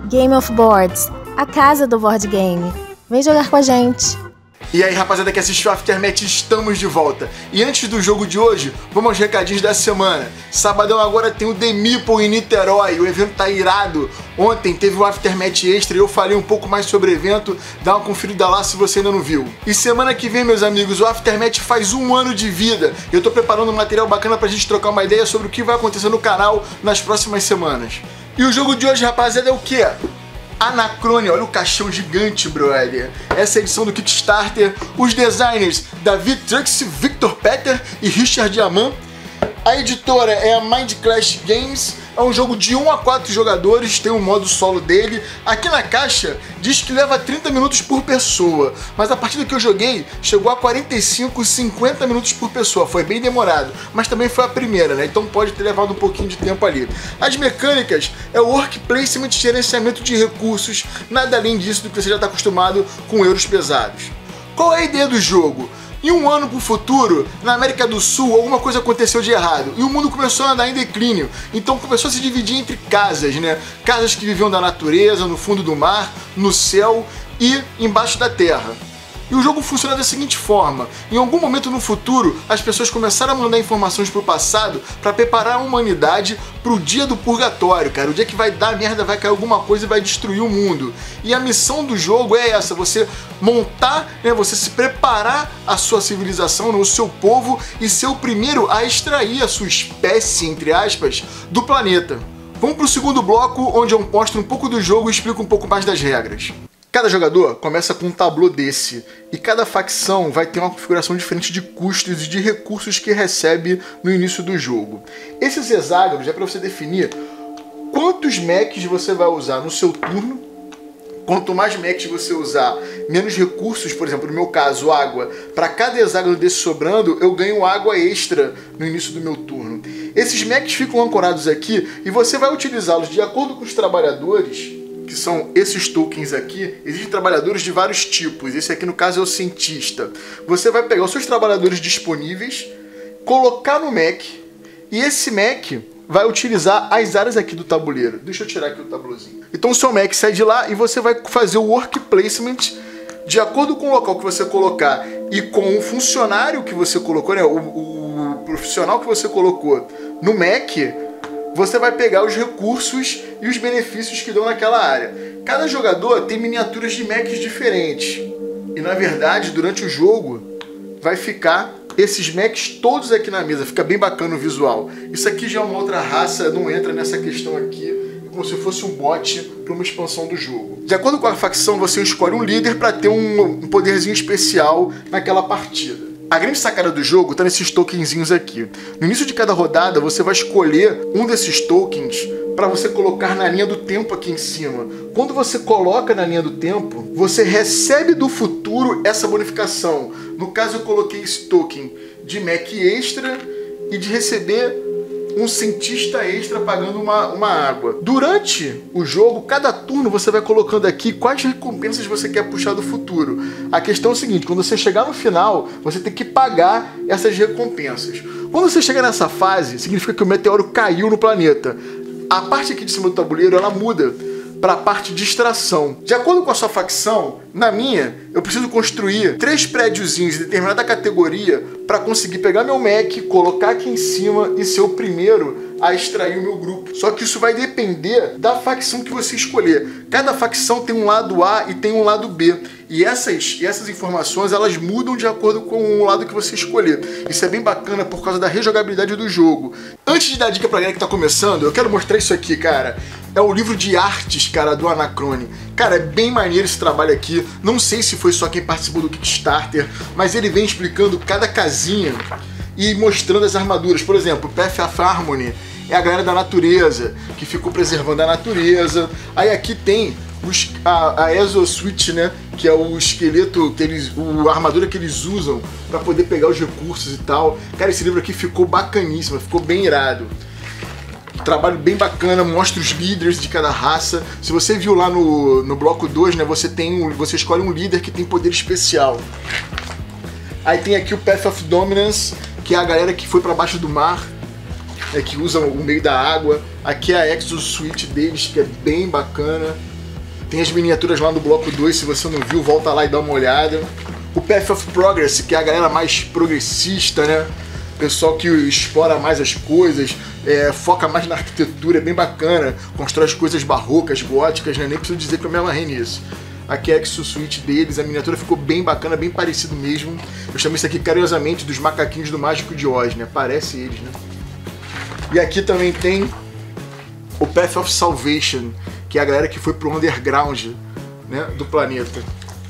Game of Boards, a casa do board game. Vem jogar com a gente. E aí, rapaziada que assistiu Aftermath, estamos de volta. E antes do jogo de hoje, vamos aos recadinhos da semana. Sabadão agora tem o The Meeple em Niterói, o evento tá irado. Ontem teve o Aftermath Extra e eu falei um pouco mais sobre o evento, dá uma conferida lá se você ainda não viu. E semana que vem, meus amigos, o Aftermath faz 1 ano de vida. Eu tô preparando um material bacana pra gente trocar uma ideia sobre o que vai acontecer no canal nas próximas semanas. E o jogo de hoje, rapaziada, é o quê? Anacrone, olha o caixão gigante, brother. Essa é a edição do Kickstarter. Os designers, David Trux, Victor Peter e Richard Diamant. A editora é a Mind Clash Games. É um jogo de 1 a 4 jogadores, tem um modo solo dele. Aqui na caixa diz que leva 30 minutos por pessoa, mas a partida que eu joguei chegou a 45, 50 minutos por pessoa. Foi bem demorado, mas também foi a primeira, né? Então pode ter levado um pouquinho de tempo ali. As mecânicas é o work placement, gerenciamento de recursos, nada além disso do que você já está acostumado com euros pesados. Qual é a ideia do jogo? Em 1 ano pro futuro, na América do Sul, alguma coisa aconteceu de errado e o mundo começou a andar em declínio. Então começou a se dividir entre casas, né? Casas que viviam da natureza, no fundo do mar, no céu e embaixo da terra. E o jogo funciona da seguinte forma: em algum momento no futuro, as pessoas começaram a mandar informações pro passado para preparar a humanidade pro dia do purgatório, cara. O dia que vai dar merda, vai cair alguma coisa e vai destruir o mundo. E a missão do jogo é essa: você montar, né, você se preparar a sua civilização, o seu povo, e ser o primeiro a extrair a sua espécie, entre aspas, do planeta. Vamos pro segundo bloco, onde eu mostro um pouco do jogo e explico um pouco mais das regras. Cada jogador começa com um tablô desse, e cada facção vai ter uma configuração diferente de custos e de recursos que recebe no início do jogo. Esses hexágonos é para você definir quantos mechs você vai usar no seu turno. Quanto mais mechs você usar, menos recursos, por exemplo, no meu caso, água. Para cada hexágono desse sobrando, eu ganho água extra no início do meu turno. Esses mechs ficam ancorados aqui e você vai utilizá-los de acordo com os trabalhadores, que são esses tokens aqui. Existem trabalhadores de vários tipos. Esse aqui, no caso, é o cientista. Você vai pegar os seus trabalhadores disponíveis, colocar no mech, e esse mech vai utilizar as áreas aqui do tabuleiro. Deixa eu tirar aqui o tabulozinho. Então o seu mech sai de lá e você vai fazer o work placement de acordo com o local que você colocar e com o funcionário que você colocou, né? O profissional que você colocou no mech. Você vai pegar os recursos e os benefícios que dão naquela área. Cada jogador tem miniaturas de mechs diferentes. E na verdade, durante o jogo, vai ficar esses mechs todos aqui na mesa. Fica bem bacana o visual. Isso aqui já é uma outra raça, não entra nessa questão aqui. É como se fosse um bot para uma expansão do jogo. De acordo com a facção, você escolhe um líder para ter um poderzinho especial naquela partida. A grande sacada do jogo está nesses tokenzinhos aqui. No início de cada rodada, você vai escolher um desses tokens para você colocar na linha do tempo aqui em cima. Quando você coloca na linha do tempo, você recebe do futuro essa bonificação. No caso, eu coloquei esse token de mech extra e de receber um cientista extra pagando uma água. Durante o jogo, cada turno você vai colocando aqui quais recompensas você quer puxar do futuro. A questão é o seguinte: quando você chegar no final, você tem que pagar essas recompensas. Quando você chega nessa fase, significa que o meteoro caiu no planeta. A parte aqui de cima do tabuleiro, ela muda para a parte de extração. De acordo com a sua facção, na minha, eu preciso construir 3 prédiozinhos de determinada categoria para conseguir pegar meu mech, colocar aqui em cima e ser o primeiro a extrair o meu grupo. Só que isso vai depender da facção que você escolher. Cada facção tem um lado A e tem um lado B. E essas informações, elas mudam de acordo com o lado que você escolher. Isso é bem bacana por causa da rejogabilidade do jogo. Antes de dar dica pra galera que tá começando, eu quero mostrar isso aqui, cara. É o livro de artes, cara, do Anacrone. Cara, é bem maneiro esse trabalho aqui. Não sei se foi só quem participou do Kickstarter, mas ele vem explicando cada casinha e mostrando as armaduras. Por exemplo, Path of Harmony é a galera da natureza, que ficou preservando a natureza. Aí aqui tem a Exosuit, né, que é o esqueleto, a armadura que eles usam para poder pegar os recursos e tal. Cara, esse livro aqui ficou bacaníssimo, ficou bem irado. Trabalho bem bacana, mostra os líderes de cada raça. Se você viu lá no bloco 2, né, você escolhe um líder que tem poder especial. Aí tem aqui o Path of Dominance, que é a galera que foi para baixo do mar, que usa o meio da água. Aqui é a Exosuit deles, que é bem bacana. Tem as miniaturas lá no bloco 2, se você não viu, volta lá e dá uma olhada. O Path of Progress, que é a galera mais progressista, né? Pessoal que explora mais as coisas, foca mais na arquitetura, é bem bacana, constrói as coisas barrocas, góticas, né? Nem preciso dizer que eu me amarrei nisso. Aqui é a Exo Suite deles, a miniatura ficou bem bacana, bem parecido mesmo. Eu chamo isso aqui carinhosamente dos macaquinhos do Mágico de Oz, né? Parece eles, né? E aqui também tem o Path of Salvation, que é a galera que foi pro underground, né, do planeta.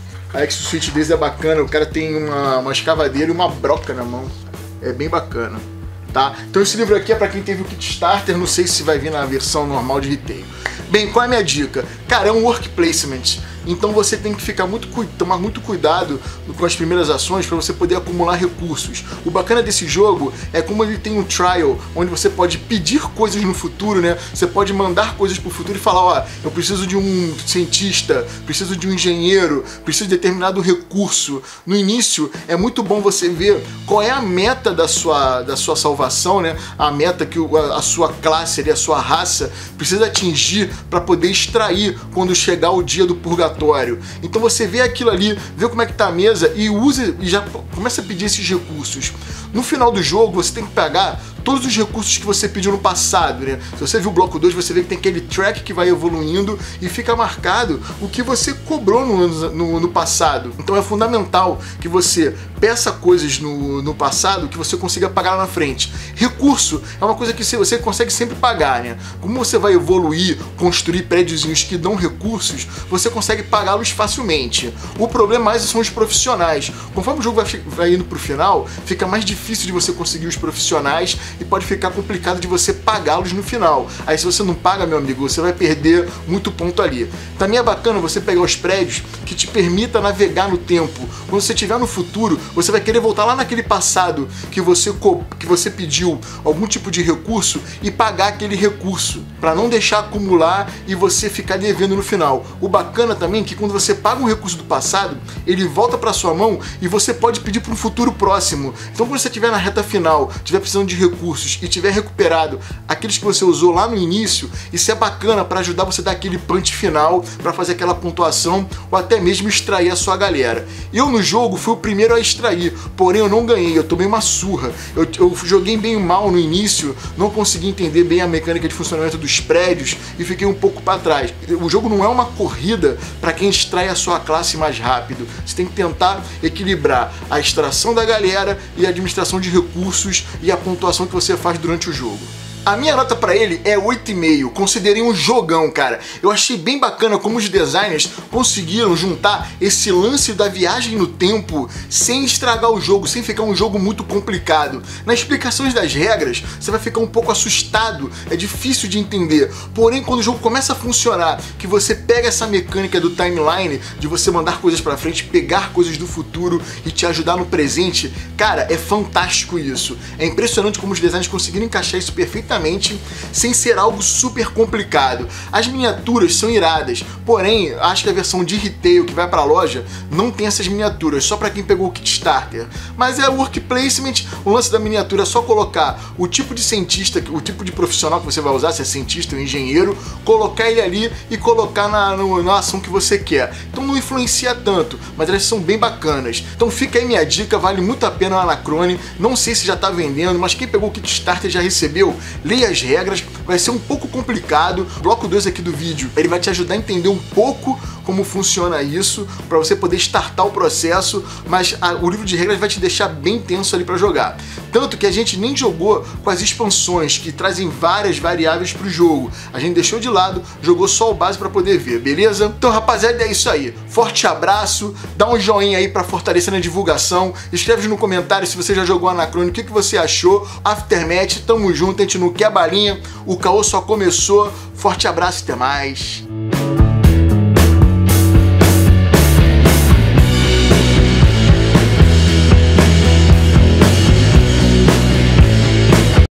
A Exo Suite deles é bacana, o cara tem uma escavadeira e uma broca na mão. É bem bacana, tá? Então esse livro aqui é pra quem teve o Kickstarter, não sei se vai vir na versão normal de retail. Bem, qual é a minha dica? Cara, é um work placement. Então você tem que tomar muito cuidado com as primeiras ações para você poder acumular recursos. O bacana desse jogo é como ele tem um trial, onde você pode pedir coisas no futuro, né? Você pode mandar coisas pro futuro e falar, ó, eu preciso de um cientista, preciso de um engenheiro, preciso de determinado recurso. No início é muito bom você ver qual é a meta da sua salvação, né? A meta que a sua classe, a sua raça precisa atingir para poder extrair quando chegar o dia do purgatório. Então você vê aquilo ali, vê como é que tá a mesa e usa e já começa a pedir esses recursos. No final do jogo você tem que pagar todos os recursos que você pediu no passado, né? Se você viu o bloco 2, você vê que tem aquele track que vai evoluindo e fica marcado o que você cobrou no passado. Então é fundamental que você peça coisas no passado que você consiga pagar lá na frente. Recurso é uma coisa que você consegue sempre pagar, né? Como você vai evoluir, construir prédiozinhos que dão recursos, você consegue pagá-los facilmente. O problema mais são os profissionais. Conforme o jogo vai indo pro final, fica mais difícil de você conseguir os profissionais e pode ficar complicado de você pagá-los no final. Aí se você não paga, meu amigo, você vai perder muito ponto ali. Também é bacana você pegar os prédios que te permita navegar no tempo. Quando você estiver no futuro, você vai querer voltar lá naquele passado que você pediu algum tipo de recurso e pagar aquele recurso, para não deixar acumular e você ficar devendo no final. O bacana também é que quando você paga um recurso do passado, ele volta para sua mão e você pode pedir para um futuro próximo. Então quando você estiver na reta final, estiver precisando de recursos e tiver recuperado aqueles que você usou lá no início, isso é bacana para ajudar você a dar aquele punch final, para fazer aquela pontuação ou até mesmo extrair a sua galera. Eu no jogo fui o primeiro a extrair, porém eu não ganhei, eu tomei uma surra. Eu joguei bem mal no início, não consegui entender bem a mecânica de funcionamento dos prédios e fiquei um pouco para trás. O jogo não é uma corrida para quem extrai a sua classe mais rápido. Você tem que tentar equilibrar a extração da galera e a administração de recursos e a pontuação que você faz durante o jogo. A minha nota pra ele é 8,5, considerei um jogão, cara. Eu achei bem bacana como os designers conseguiram juntar esse lance da viagem no tempo sem estragar o jogo, sem ficar um jogo muito complicado. Nas explicações das regras, você vai ficar um pouco assustado, é difícil de entender. Porém, quando o jogo começa a funcionar, que você pega essa mecânica do timeline, de você mandar coisas pra frente, pegar coisas do futuro e te ajudar no presente, cara, é fantástico isso. É impressionante como os designers conseguiram encaixar isso perfeitamente sem ser algo super complicado. As miniaturas são iradas, porém acho que a versão de retail que vai pra loja não tem essas miniaturas, só pra quem pegou o Kickstarter. Mas é work placement, o lance da miniatura é só colocar o tipo de cientista, o tipo de profissional que você vai usar, se é cientista ou engenheiro, colocar ele ali e colocar na ação que você quer. Então não influencia tanto, mas elas são bem bacanas. Então fica aí minha dica, vale muito a pena o Anacrone, não sei se já tá vendendo, mas quem pegou o Kickstarter já recebeu. Leia as regras, vai ser um pouco complicado. O bloco 2 aqui do vídeo, ele vai te ajudar a entender um pouco como funciona isso, para você poder startar o processo, mas o livro de regras vai te deixar bem tenso ali para jogar. Tanto que a gente nem jogou com as expansões, que trazem várias variáveis para o jogo. A gente deixou de lado, jogou só o básico para poder ver, beleza? Então, rapaziada, é isso aí. Forte abraço, dá um joinha aí para fortalecer na divulgação, escreve no comentário se você já jogou Anacrone, o que você achou. Aftermath, tamo junto, a gente não quer balinha, o caô só começou. Forte abraço e até mais.